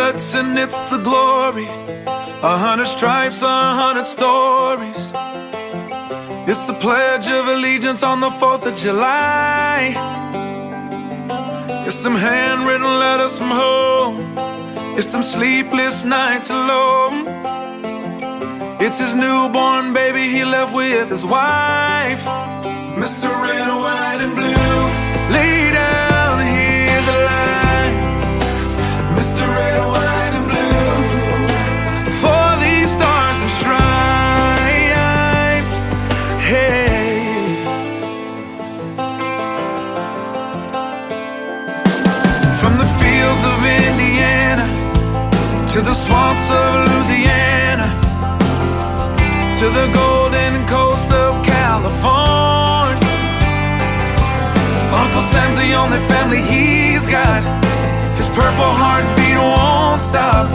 guts and it's the glory. 100 stripes, 100 stories. It's the Pledge of Allegiance on the 4th of July. It's them handwritten letters from home. It's them sleepless nights alone. It's his newborn baby he left with his wife. Mr. Red, White, and Blue, lay down, here's a line. Mr. Red, White, and Blue, for these stars and stripes. Hey, from the fields of Indiana to the swamps of Louisiana, to the golden coast of California, Uncle Sam's the only family he's got. His purple heartbeat won't stop.